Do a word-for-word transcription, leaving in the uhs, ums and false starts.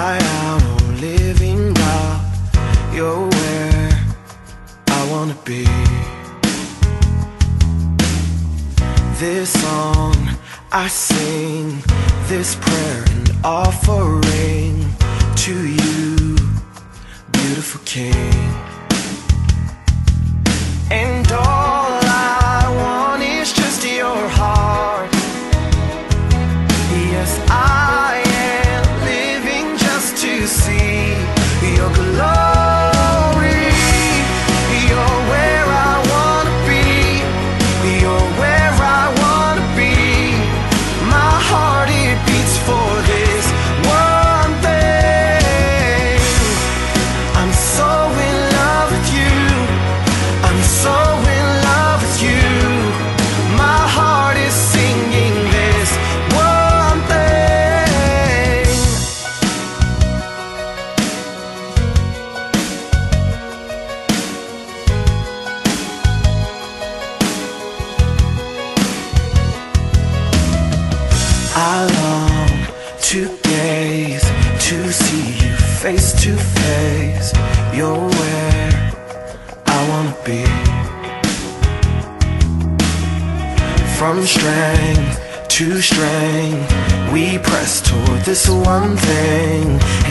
cry out, oh living God, you're where I wanna be. This song I sing, this prayer and offering to you, beautiful King. And all I want is just your heart. Yes, I am living just to see your glory. You're where I wanna be. You're where I wanna be. My heart, it beats for this one thing. I'm so in love with you. I'm so in love with you. My heart is singing this one thing. I long to gaze, to see you face to face. You're where I wanna be. From strength to strength, we press toward this one thing.